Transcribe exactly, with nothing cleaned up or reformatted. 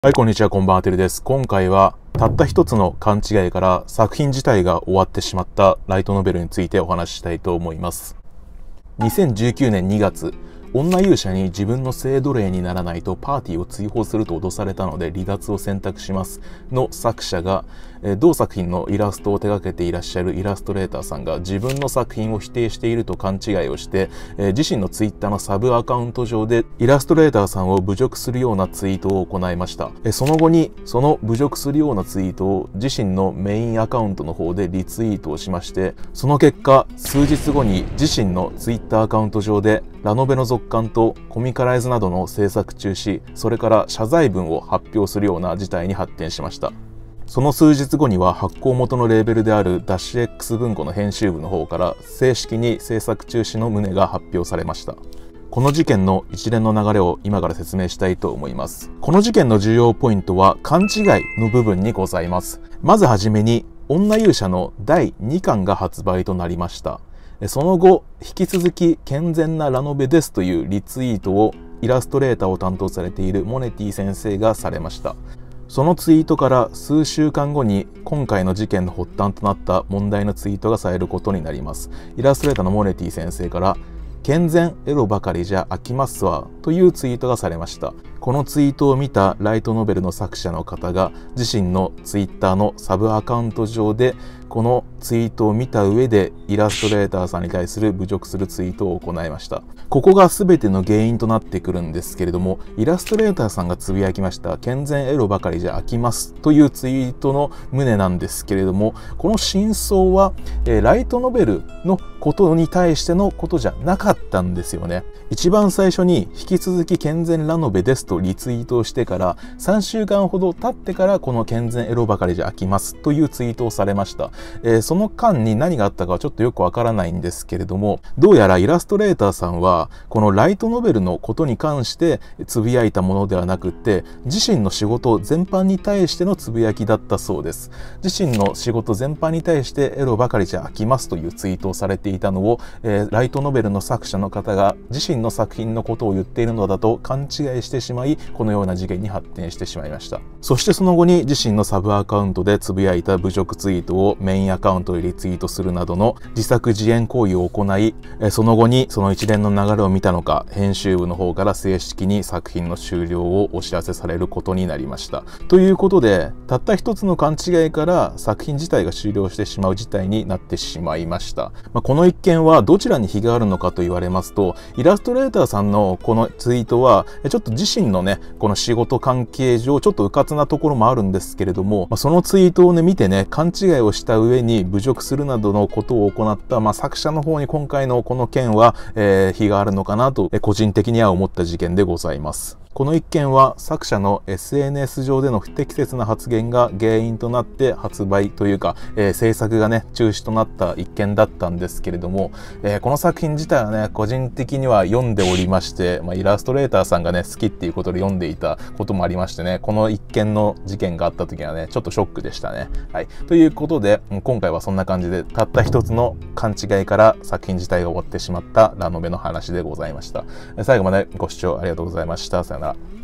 はい、こんにちは、こんばんは、てるです。今回は、たった一つの勘違いから作品自体が終わってしまったライトノベルについてお話ししたいと思います。にせんじゅうきゅうねんにがつ、女勇者に自分の性奴隷にならないとパーティーを追放すると脅されたので離脱を選択しますの作者が、えー、同作品のイラストを手掛けていらっしゃるイラストレーターさんが自分の作品を否定していると勘違いをして、えー、自身のツイッターのサブアカウント上でイラストレーターさんを侮辱するようなツイートを行いました。えー、その後にその侮辱するようなツイートを自身のメインアカウントの方でリツイートをしまして、その結果数日後に自身のツイッターアカウント上でラノベの続刊とコミカライズなどの制作中止、それから謝罪文を発表するような事態に発展しました。その数日後には発行元のレーベルであるダッシュ X 文庫の編集部の方から正式に制作中止の旨が発表されました。この事件の一連の流れを今から説明したいと思います。この事件の重要ポイントは勘違いの部分にございます。まずはじめに女勇者のだいにかんが発売となりました。その後、引き続き健全なラノベですというリツイートをイラストレーターを担当されているモネティ先生がされました。そのツイートから数週間後に今回の事件の発端となった問題のツイートがされることになります。イラストレーターのモネティ先生から健全エロばかりじゃ飽きますわというツイートがされました。このツイートを見たライトノベルの作者の方が自身のツイッターのサブアカウント上でこのツイートを見た上でイラストレーターさんに対する侮辱するツイートを行いました。ここが全ての原因となってくるんですけれども、イラストレーターさんがつぶやきました健全エロばかりじゃ飽きますというツイートの旨なんですけれども、この真相は、えー、ライトノベルのことに対してのことじゃなかったんですよね。一番最初に引き続き健全ラノベですとリツイートをしてからさんしゅうかんほど経ってからこの健全エロばかりじゃ飽きますというツイートをされました。えー、その間に何があったかはちょっとよくわからないんですけれども、どうやらイラストレーターさんはこのライトノベルのことに関してつぶやいたものではなくって自身の仕事全般に対してのつぶやきだったそうです。自身の仕事全般に対してエロばかりじゃ飽きますというツイートをされていたのを、えー、ライトノベルの作者の方が自身の作品のことを言っているのだと勘違いしてしまい、このような事件に発展してしまいました。そしてその後に自身のサブアカウントでつぶやいた侮辱ツイートをメインアカウントでリツイートするなどの自作自演行為を行い、その後にその一連の流れを見たのか編集部の方から正式に作品の終了をお知らせされることになりました。ということでたった一つの勘違いから作品自体が終了してしまう事態になってしまいました。まあ、この一件はどちらに非があるのかと言われますと、イラストレーターさんのこのツイートはちょっと自身のねこの仕事関係上ちょっと迂闊なところもあるんですけれども、まあ、そのツイートをね見てね勘違いをした上に侮辱するなどのことを行った、まあ、作者の方に今回のこの件は、えー、非があるのかなと個人的には思った事件でございます。この一件は作者の エスエヌエス 上での不適切な発言が原因となって発売というか、えー、制作がね中止となった一件だったんですけれども、えー、この作品自体はね個人的には読んでおりまして、まあ、イラストレーターさんがね好きっていうことで読んでいたこともありましてね、この一件の事件があった時はねちょっとショックでしたね。はい、ということで今回はそんな感じでたった一つの勘違いから作品自体が終わってしまったラノベの話でございました。最後までご視聴ありがとうございました。さよなら。